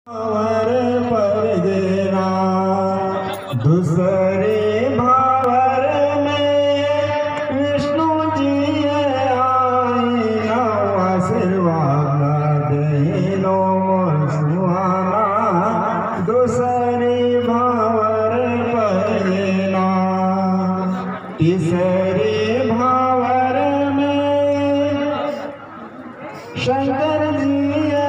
भावर पर देना दूसरे भावर में विष्णु जी आई नव आशीर्वाद देनो सुहाना दूसरे भावर पर देना तीसरे भावर में शंकर जी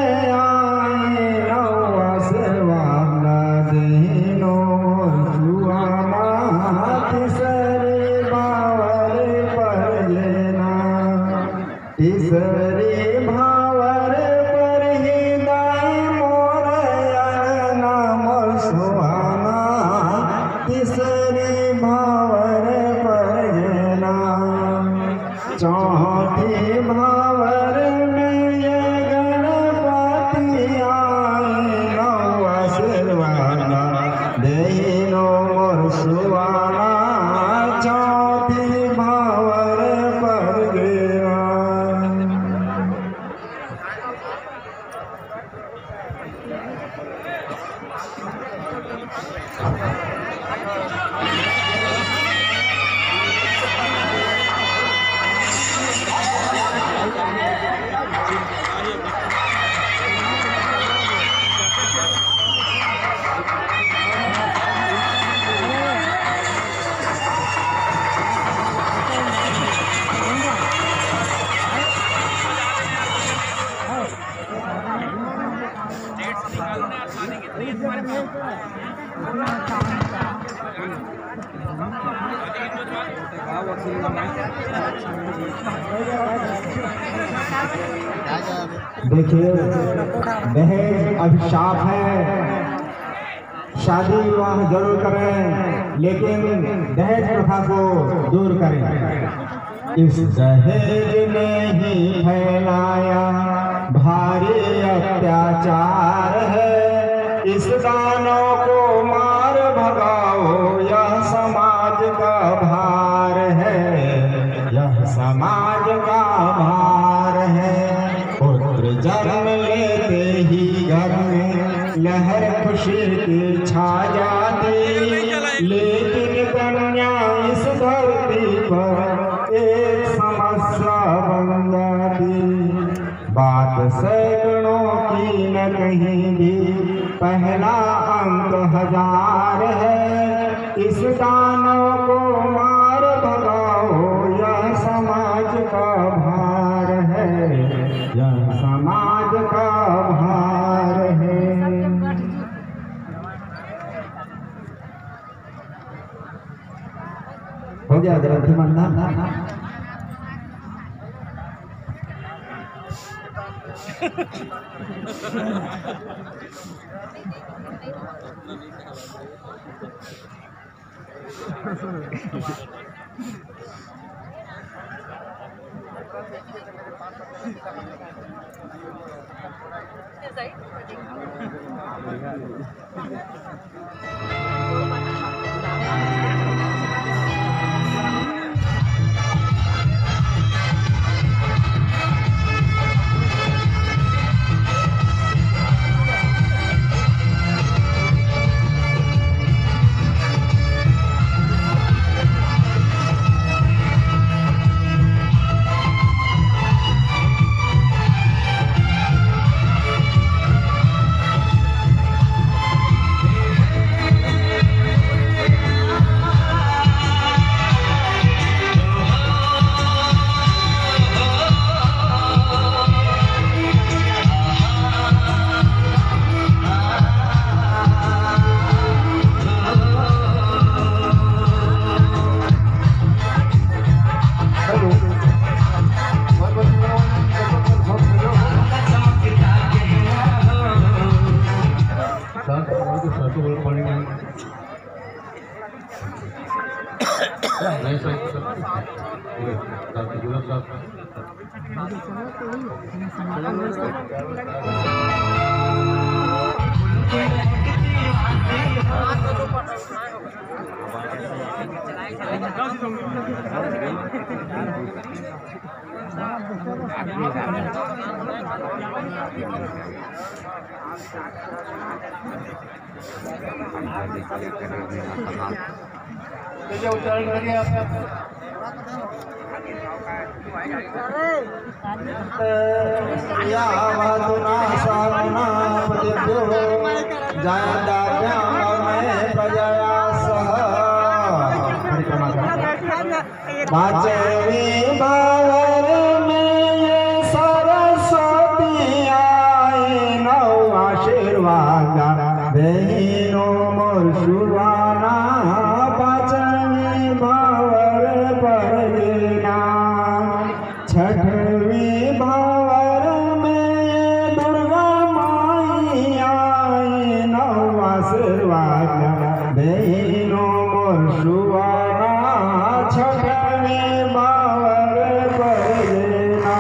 तीसरे भावर पर हृदय मोर नाम सुहाना तीसरे भावर पर जना चौथे भावर में गणपति आए नव आशीर्वाद देनो मोर सुहाना चौथे भावर पर गिरा। देखिए, दहेज अभिशाप है। शादी विवाह जरूर करें, लेकिन दहेज प्रथा को दूर करें। इस दहेज ने ही फैलाया भारी अत्याचार है। इस दानों को मार भगाओ, यह समाज का भार है, यह समाज का भार है। पुत्र जन्म लेते ही घर में लहर खुशी की छा जाती, लेकिन कन्या इस धरती पर एक समस्या बन जाती। बात सैकड़ों की न कहीं भी पहला अंक 1000 है। इस दानों को मार भगाओ, यह समाज का भार है, यह समाज का भार है। हो गया ग्रंथि मंडन। उच्चारण करिए आप। पांचवी बावर में ये सरस्वती आई नौ आशीर्वाद बहनों मोर सुवाना पांचवी बावर पर देना छठवीं बावर में ये दुर्गा माई आई नौ आशीर्वाद बहनों मोर सुवाना छठवीं बावर पर देना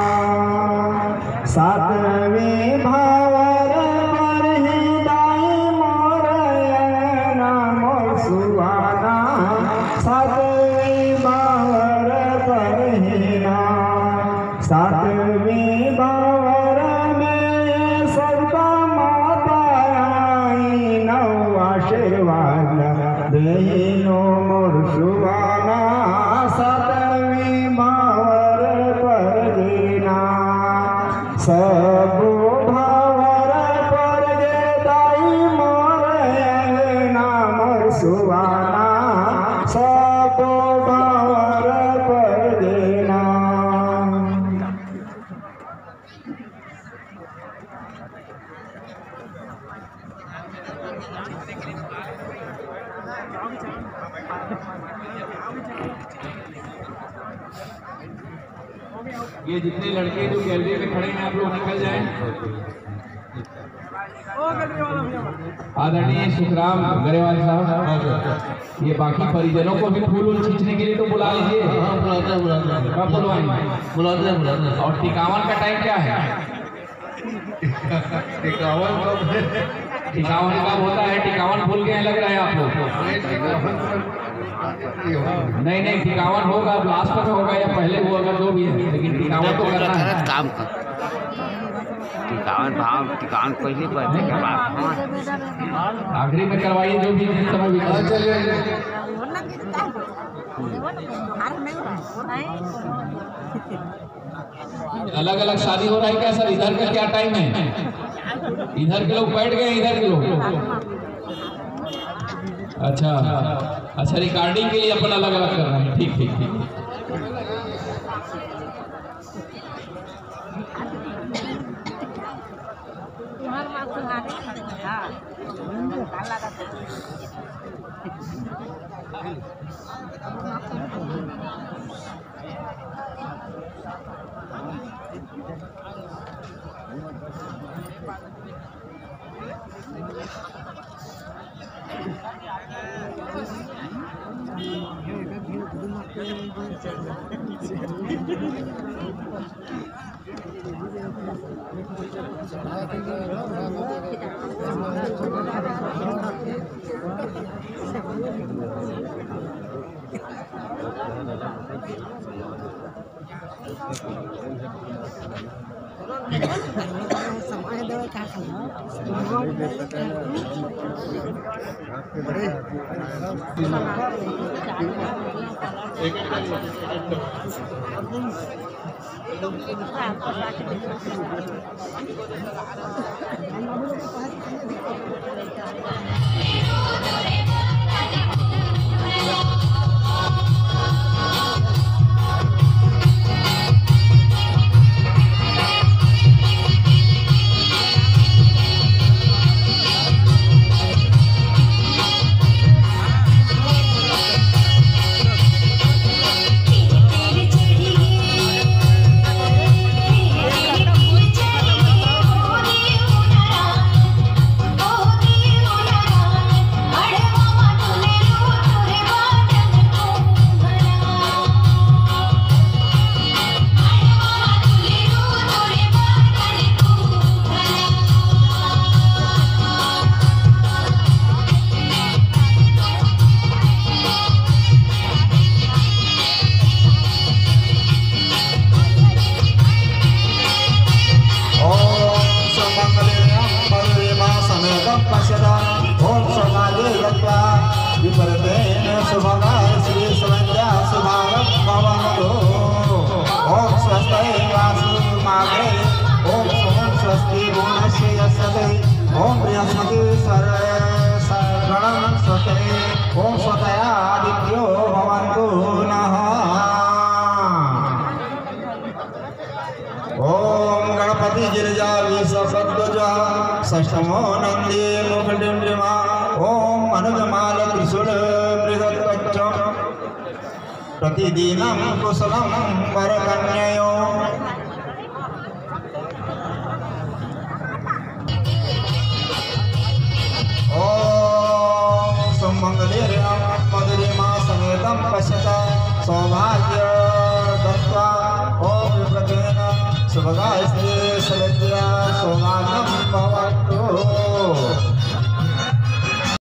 सातवीं बावर पर ही दाई मोर मोर सुवाना सातवीं बावर पर ही ना सातवीं बावर में सबका माता आई नौ आशीर्वाद बहनों मोर सुवाना सातवीं बावर पर देना सब भावर पर दे दाई मोर मोर सुवाना सब भावर पर देना। ये जितने लड़के जो गैलरी में खड़े हैं आप लोग निकल जाएं। आदरणीय सुखराम गरेवाल साहब, ये बाकी परिजनों को भी फूल खींचने के लिए तो बुला लीजिए। कब बुलवाएंगे? बुलाते हैं। और टिकावन का टाइम क्या है? टिकावन कब होता है? टिकावन भूल गए लग रहा है आप लोग। नहीं टिकावन होगा, लास्ट तक होगा या पहले वो अगर जो भी है, लेकिन टिकावन तो करना है। काम कर टिकावन भाव टिकावन पहले करने के बाद आखिरी में करवाइए जो भी जिस समय भी अलग अलग शादी हो रहा है क्या सर? इधर का क्या टाइम है? इधर के लोग बैठ गए, इधर के लोग अच्छा रिकॉर्डिंग के लिए अपन अलग अलग कर रहे हैं। ठीक Oh पश्यता ओम समाजे गत्वा विपरीतेन शुभगाय श्री सवन्द्या शुभागम भवन्तु ओम स्वस्ति वासु मागे ओम सोम स्वस्ति गुणस्य यस्ते ओम बृहस्पति सर्वगणं स्वस्ते ओम स्वतया आदित्यो भवन्तु नः ओम गणपति गिरिजा विश्वसद्वजा षष्ठमो नंदी मुखडिंडिमा ओम अनुजमाल त्रिशूल मृगत्वच्च प्रतिदिनं कुशलं वरकन्ययो ओम सुमंगलिर्यं मधुरिमा समेतं पश्यता सौभाग्य दत्वा ओम विप्रतेन शुभगाय श्री सवित्र्या सौभाग्यं भवन्तु